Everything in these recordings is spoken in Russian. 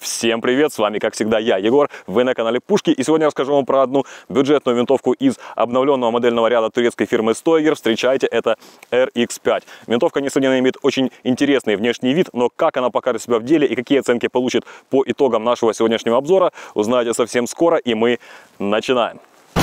Всем привет, с вами как всегда я, Егор, вы на канале Пушки, и сегодня я расскажу вам про одну бюджетную винтовку из обновленного модельного ряда турецкой фирмы Stoeger. Встречайте, это RX5. Винтовка, несомненно, имеет очень интересный внешний вид, но как она покажет себя в деле и какие оценки получит по итогам нашего сегодняшнего обзора, узнаете совсем скоро, и мы начинаем.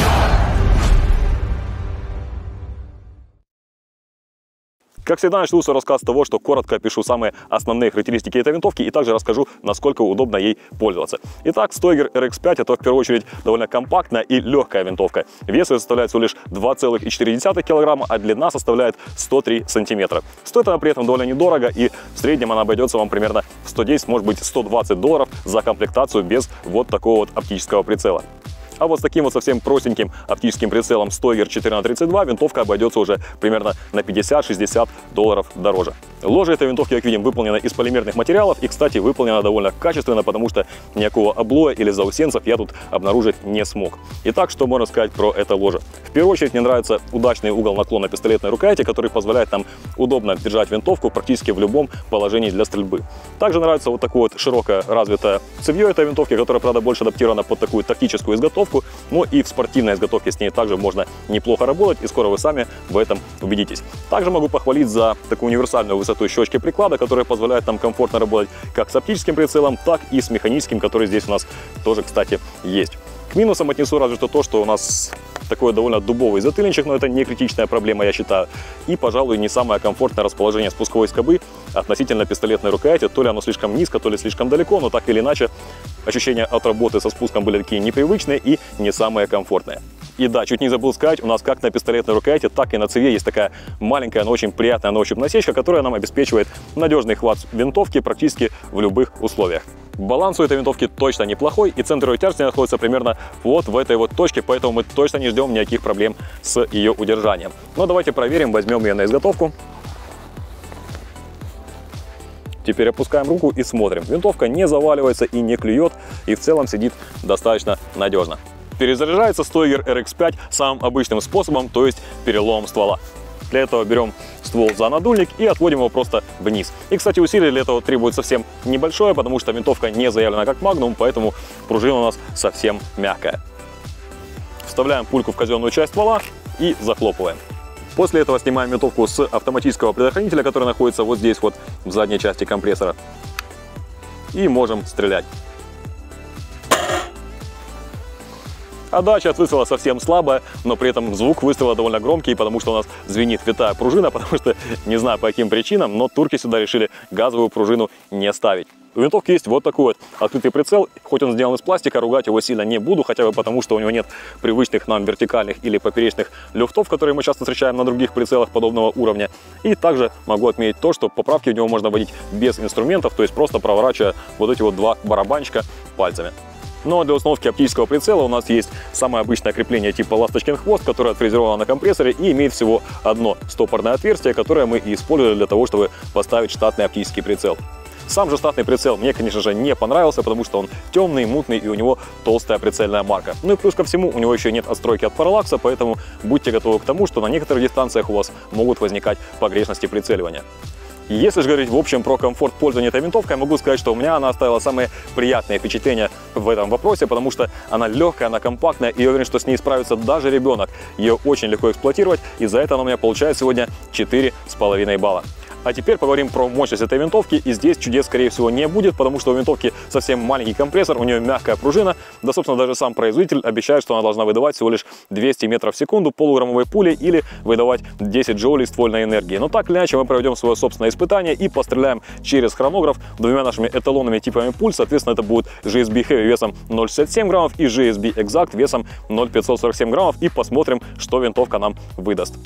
Как всегда, начну свой рассказ с того, что коротко опишу самые основные характеристики этой винтовки и также расскажу, насколько удобно ей пользоваться. Итак, Stoeger RX5 это в первую очередь довольно компактная и легкая винтовка. Вес ее составляет всего лишь 2,4 кг, а длина составляет 103 см. Стоит она при этом довольно недорого, и в среднем она обойдется вам примерно в 110, может быть $120 за комплектацию без вот такого вот оптического прицела. А вот с таким вот совсем простеньким оптическим прицелом Stoeger 4х32 винтовка обойдется уже примерно на $50-60 дороже. Ложе этой винтовки, как видим, выполнено из полимерных материалов и, кстати, выполнено довольно качественно, потому что никакого облоя или заусенцев я тут обнаружить не смог. Итак, что можно сказать про это ложе? В первую очередь мне нравится удачный угол наклона пистолетной рукояти, который позволяет нам удобно держать винтовку практически в любом положении для стрельбы. Также нравится вот такое вот широкое развитое цевье этой винтовки, которое, правда, больше адаптировано под такую тактическую изготовку, но и в спортивной изготовке с ней также можно неплохо работать, и скоро вы сами в этом убедитесь. Также могу похвалить за такую универсальную высоту щечки приклада, которая позволяет нам комфортно работать как с оптическим прицелом, так и с механическим, который здесь у нас тоже, кстати, есть. К минусам отнесу разве что то, что у нас такой довольно дубовый затыльничек, но это не критичная проблема, я считаю. И, пожалуй, не самое комфортное расположение спусковой скобы относительно пистолетной рукояти. То ли оно слишком низко, то ли слишком далеко, но так или иначе ощущения от работы со спуском были такие непривычные и не самые комфортные. И да, чуть не забыл сказать, у нас как на пистолетной рукояти, так и на цевье есть такая маленькая, но очень приятная на ощупь насечка, которая нам обеспечивает надежный хват винтовки практически в любых условиях. Баланс у этой винтовки точно неплохой, и центр ее тяжести находится примерно вот в этой вот точке, поэтому мы точно не ждем никаких проблем с ее удержанием. Но давайте проверим, возьмем ее на изготовку. Теперь опускаем руку и смотрим. Винтовка не заваливается и не клюет, и в целом сидит достаточно надежно. Перезаряжается Stoeger RX5 самым обычным способом, то есть переломом ствола. Для этого берем ствол за надульник и отводим его просто вниз. И, кстати, усилие для этого требует совсем небольшое, потому что винтовка не заявлена как Magnum, поэтому пружина у нас совсем мягкая. Вставляем пульку в казенную часть ствола и захлопываем. После этого снимаем винтовку с автоматического предохранителя, который находится вот здесь вот в задней части компрессора. И можем стрелять. Отдача от выстрела совсем слабая, но при этом звук выстрела довольно громкий, потому что у нас звенит витая пружина, потому что, не знаю по каким причинам, но турки сюда решили газовую пружину не ставить. У винтовки есть вот такой вот открытый прицел, хоть он сделан из пластика, ругать его сильно не буду, хотя бы потому, что у него нет привычных нам вертикальных или поперечных люфтов, которые мы часто встречаем на других прицелах подобного уровня. И также могу отметить то, что поправки в него можно вводить без инструментов, то есть просто проворачивая вот эти вот два барабанчика пальцами. Но для установки оптического прицела у нас есть самое обычное крепление типа ласточкин хвост, которое отфрезеровано на компрессоре и имеет всего одно стопорное отверстие, которое мы и использовали для того, чтобы поставить штатный оптический прицел. Сам же штатный прицел мне, конечно же, не понравился, потому что он темный, мутный и у него толстая прицельная марка. Ну и плюс ко всему, у него еще нет отстройки от параллакса, поэтому будьте готовы к тому, что на некоторых дистанциях у вас могут возникать погрешности прицеливания. Если же говорить в общем про комфорт пользования этой винтовкой, я могу сказать, что у меня она оставила самые приятные впечатления в этом вопросе, потому что она легкая, она компактная, и я уверен, что с ней справится даже ребенок. Ее очень легко эксплуатировать, и за это она у меня получает сегодня 4,5 балла. А теперь поговорим про мощность этой винтовки, и здесь чудес, скорее всего, не будет, потому что у винтовки совсем маленький компрессор, у нее мягкая пружина, да, собственно, даже сам производитель обещает, что она должна выдавать всего лишь 200 метров в секунду полуграммовой пули или выдавать 10 джоулей ствольной энергии. Но так или иначе мы проведем свое собственное испытание и постреляем через хронограф двумя нашими эталонными типами пуль, соответственно, это будет GSB Heavy весом 0,67 граммов и GSB Exact весом 0,547 граммов, и посмотрим, что винтовка нам выдаст.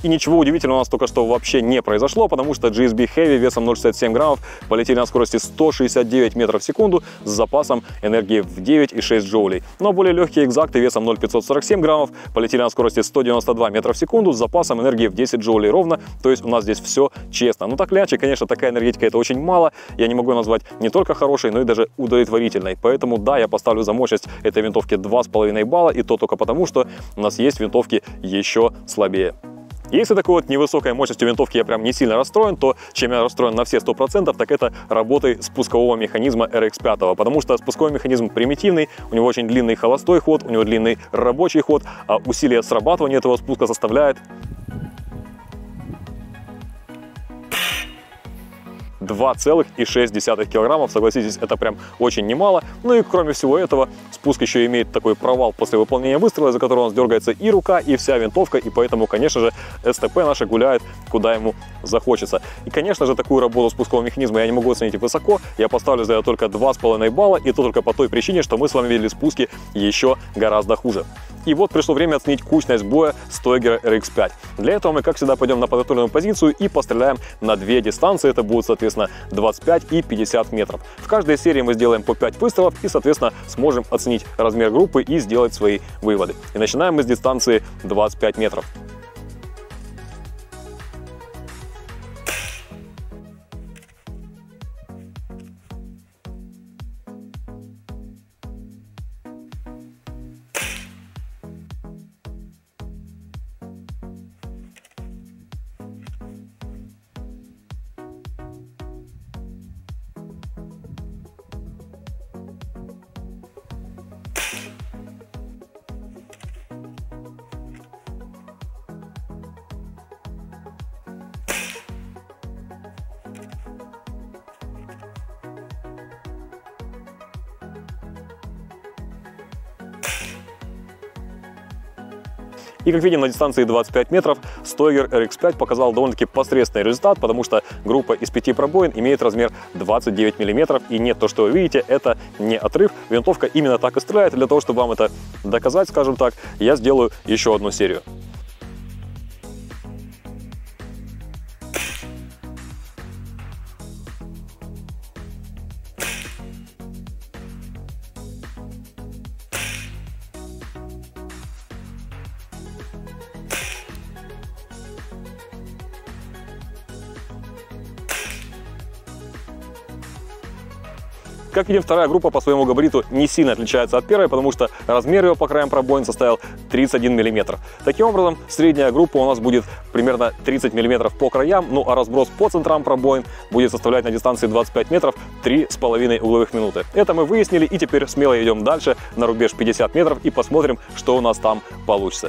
И ничего удивительного у нас только что вообще не произошло, потому что GSB Heavy весом 0,67 граммов полетели на скорости 169 метров в секунду с запасом энергии в 9,6 джоулей. Но более легкие экзакты весом 0,547 граммов полетели на скорости 192 метра в секунду с запасом энергии в 10 джоулей ровно. То есть у нас здесь все честно. Но так или иначе, конечно, такая энергетика — это очень мало. Я не могу назвать не только хорошей, но и даже удовлетворительной. Поэтому да, я поставлю за мощность этой винтовки 2,5 балла, и то только потому, что у нас есть винтовки еще слабее. Если такой вот невысокой мощностью винтовки я прям не сильно расстроен, то чем я расстроен на все 100%, так это работой спускового механизма RX5, потому что спусковой механизм примитивный, у него очень длинный холостой ход, у него длинный рабочий ход, а усилие срабатывания этого спуска составляет 2,6 килограммов. Согласитесь, это прям очень немало. Ну и кроме всего этого, спуск еще имеет такой провал после выполнения выстрела, из-за которого у нас дергается и рука, и вся винтовка, и поэтому, конечно же, СТП наша гуляет, куда ему захочется. И, конечно же, такую работу спускового механизма я не могу оценить высоко. Я поставлю за это только 2,5 балла, и то только по той причине, что мы с вами видели спуски еще гораздо хуже. И вот пришло время оценить кучность боя Stoiger RX5. Для этого мы, как всегда, пойдем на подготовленную позицию и постреляем на две дистанции. Это будут, соответственно, 25 и 50 метров. В каждой серии мы сделаем по 5 выстрелов и, соответственно, сможем оценить размер группы и сделать свои выводы. И начинаем мы с дистанции 25 метров. И как видим, на дистанции 25 метров Stoiger RX5 показал довольно-таки посредственный результат, потому что группа из 5 пробоин имеет размер 29 мм. И нет, то, что вы видите, это не отрыв. Винтовка именно так и стреляет. И для того, чтобы вам это доказать, скажем так, я сделаю еще одну серию. Как видим, вторая группа по своему габариту не сильно отличается от первой, потому что размер ее по краям пробоин составил 31 мм. Таким образом, средняя группа у нас будет примерно 30 мм по краям, ну а разброс по центрам пробоин будет составлять на дистанции 25 метров 3,5 угловых минуты. Это мы выяснили, и теперь смело идем дальше на рубеж 50 метров и посмотрим, что у нас там получится.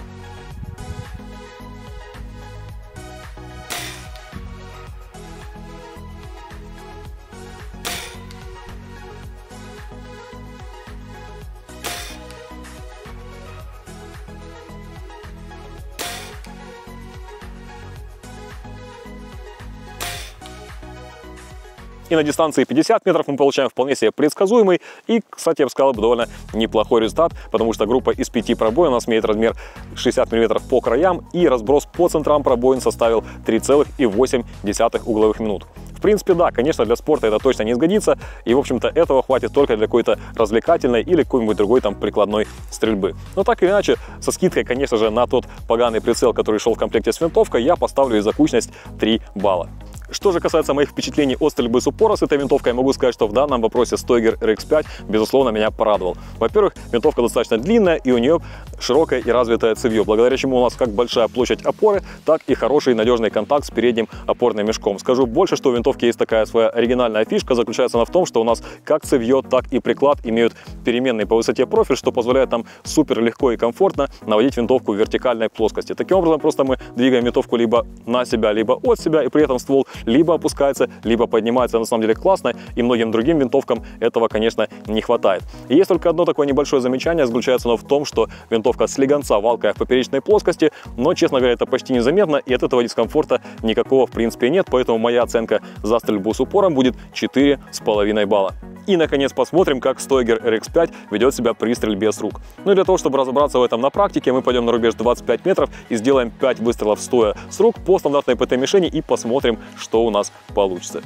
И на дистанции 50 метров мы получаем вполне себе предсказуемый и, кстати, я бы сказал, довольно неплохой результат, потому что группа из 5 пробоин у нас имеет размер 60 мм по краям, и разброс по центрам пробоин составил 3,8 угловых минут. В принципе, да, конечно, для спорта это точно не сгодится, и, в общем-то, этого хватит только для какой-то развлекательной или какой-нибудь другой там прикладной стрельбы. Но так или иначе, со скидкой, конечно же, на тот поганый прицел, который шел в комплекте с винтовкой, я поставлю за кучность 3 балла. Что же касается моих впечатлений от стрельбы с упора с этой винтовкой, я могу сказать, что в данном вопросе Stoiger RX5, безусловно, меня порадовал. Во-первых, винтовка достаточно длинная, и у нее широкое и развитое цевье, благодаря чему у нас как большая площадь опоры, так и хороший надежный контакт с передним опорным мешком. Скажу больше, что у винтовки есть такая своя оригинальная фишка, заключается она в том, что у нас как цевье, так и приклад имеют переменный по высоте профиль, что позволяет нам супер легко и комфортно наводить винтовку в вертикальной плоскости. Таким образом, просто мы двигаем винтовку либо на себя, либо от себя, и при этом ствол либо опускается, либо поднимается. На самом деле классно, и многим другим винтовкам этого, конечно, не хватает. И есть только одно такое небольшое замечание, заключается оно в том, что винтовка винтовка слегонца валкая в поперечной плоскости, но, честно говоря, это почти незаметно, и от этого дискомфорта никакого в принципе нет, поэтому моя оценка за стрельбу с упором будет 4,5 балла. И, наконец, посмотрим, как Stoeger RX5 ведет себя при стрельбе с рук. Ну и для того, чтобы разобраться в этом на практике, мы пойдем на рубеж 25 метров и сделаем 5 выстрелов стоя с рук по стандартной ПТ-мишени и посмотрим, что у нас получится.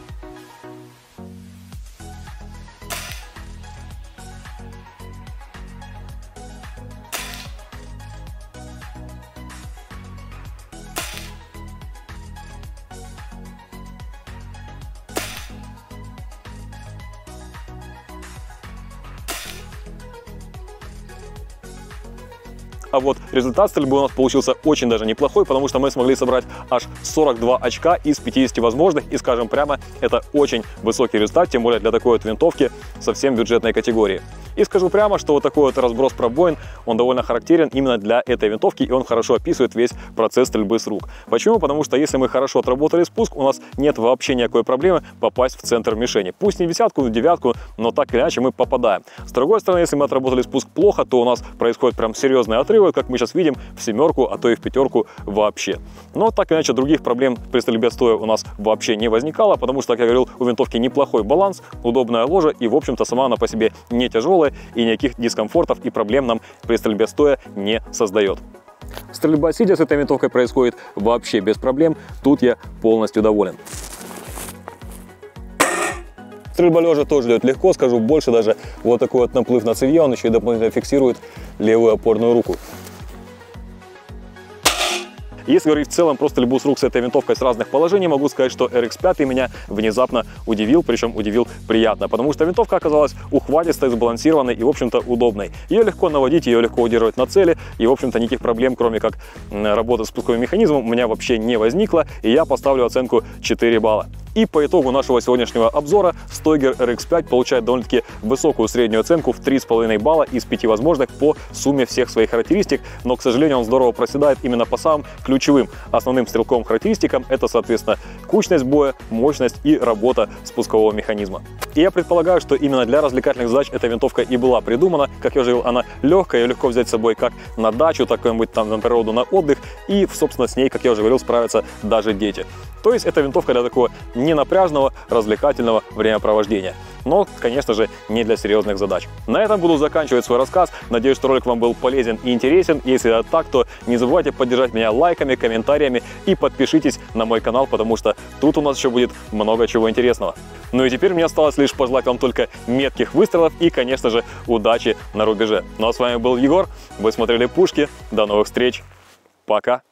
А вот результат стрельбы у нас получился очень даже неплохой, потому что мы смогли собрать аж 42 очка из 50 возможных. И, скажем прямо, это очень высокий результат, тем более для такой вот винтовки совсем бюджетной категории. И скажу прямо, что вот такой вот разброс пробоин, он довольно характерен именно для этой винтовки, и он хорошо описывает весь процесс стрельбы с рук. Почему? Потому что если мы хорошо отработали спуск, у нас нет вообще никакой проблемы попасть в центр мишени. Пусть не в десятку, не в девятку, но так или иначе мы попадаем. С другой стороны, если мы отработали спуск плохо, то у нас происходит прям серьезный отрыв, как мы сейчас видим, в семерку, а то и в пятерку вообще. Но так или иначе других проблем при стрельбе стоя у нас вообще не возникало, потому что, как я говорил, у винтовки неплохой баланс, удобная ложа, и в общем-то сама она по себе не тяжелая, и никаких дискомфортов и проблем нам при стрельбе стоя не создает. Стрельба сидя с этой винтовкой происходит вообще без проблем, тут я полностью доволен. Стрельба лежа тоже идет легко, скажу больше, даже вот такой вот наплыв на цевье, он еще и дополнительно фиксирует левую опорную руку. Если говорить в целом про стрельбу с рук с этой винтовкой с разных положений, могу сказать, что RX5 меня внезапно удивил, причем удивил приятно, потому что винтовка оказалась ухватистой, сбалансированной и, в общем-то, удобной. Ее легко наводить, ее легко удерживать на цели, и, в общем-то, никаких проблем, кроме как работы с спусковым механизмом, у меня вообще не возникло, и я поставлю оценку 4 балла. И по итогу нашего сегодняшнего обзора Stoeger RX5 получает довольно-таки высокую среднюю оценку в 3,5 балла из 5 возможных по сумме всех своих характеристик, но, к сожалению, он здорово проседает именно по самым ключевым основным стрелковым характеристикам. Это, соответственно, кучность боя, мощность и работа спускового механизма. И я предполагаю, что именно для развлекательных задач эта винтовка и была придумана. Как я уже говорил, она легкая, ее легко взять с собой как на дачу, так и там на природу, на отдых. И, собственно, с ней, как я уже говорил, справятся даже дети. То есть это винтовка для такого ненапряжного, развлекательного времяпровождения. Но, конечно же, не для серьезных задач. На этом буду заканчивать свой рассказ. Надеюсь, что ролик вам был полезен и интересен. Если это так, то не забывайте поддержать меня лайками, комментариями и подпишитесь на мой канал, потому что тут у нас еще будет много чего интересного. Ну и теперь мне осталось лишь пожелать вам только метких выстрелов и, конечно же, удачи на рубеже. Ну а с вами был Егор. Вы смотрели «Пушки». До новых встреч. Пока.